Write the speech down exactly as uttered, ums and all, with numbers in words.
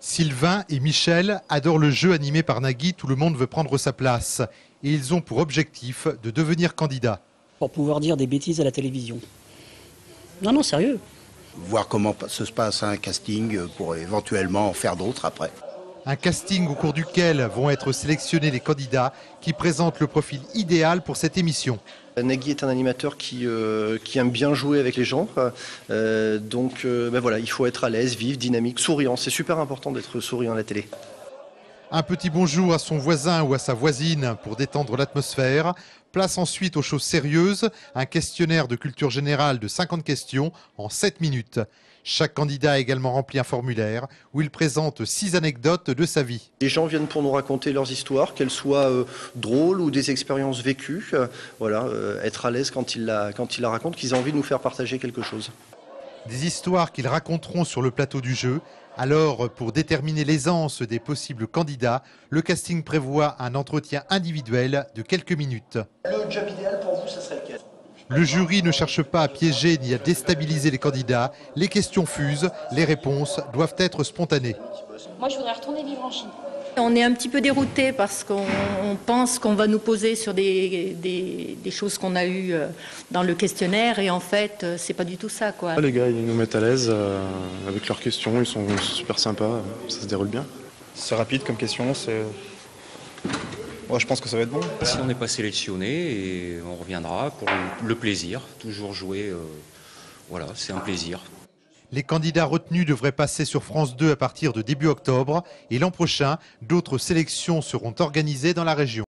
Sylvain et Michel adorent le jeu animé par Nagui « Tout le monde veut prendre sa place » et ils ont pour objectif de devenir candidats. Pour pouvoir dire des bêtises à la télévision. Non, non, sérieux. Voir comment se passe un casting pour éventuellement en faire d'autres après. Un casting au cours duquel vont être sélectionnés les candidats qui présentent le profil idéal pour cette émission. Nagui est un animateur qui, euh, qui aime bien jouer avec les gens, euh, donc euh, ben voilà, il faut être à l'aise, vif, dynamique, souriant. C'est super important d'être souriant à la télé. Un petit bonjour à son voisin ou à sa voisine pour détendre l'atmosphère. Place ensuite aux choses sérieuses, un questionnaire de culture générale de cinquante questions en sept minutes. Chaque candidat a également rempli un formulaire où il présente six anecdotes de sa vie. Les gens viennent pour nous raconter leurs histoires, qu'elles soient euh, drôles ou des expériences vécues. Euh, voilà, euh, être à l'aise quand ils la, quand ils la racontent, qu'ils aient envie de nous faire partager quelque chose. Des histoires qu'ils raconteront sur le plateau du jeu. Alors, pour déterminer l'aisance des possibles candidats, le casting prévoit un entretien individuel de quelques minutes. Le job idéal pour vous, ça serait lequel ? Le jury ne cherche pas à piéger ni à déstabiliser les candidats. Les questions fusent, les réponses doivent être spontanées. Moi, je voudrais retourner vivre en Chine. On est un petit peu dérouté parce qu'on pense qu'on va nous poser sur des, des, des choses qu'on a eues dans le questionnaire et en fait, c'est pas du tout ça, quoi. Les gars, ils nous mettent à l'aise euh, avec leurs questions, ils sont super sympas, ça se déroule bien. C'est rapide comme question, c'est... Ouais, je pense que ça va être bon. Si on n'est pas sélectionné, et on reviendra pour le plaisir, toujours jouer, euh, voilà, c'est un plaisir. Les candidats retenus devraient passer sur France deux à partir de début octobre et l'an prochain, d'autres sélections seront organisées dans la région.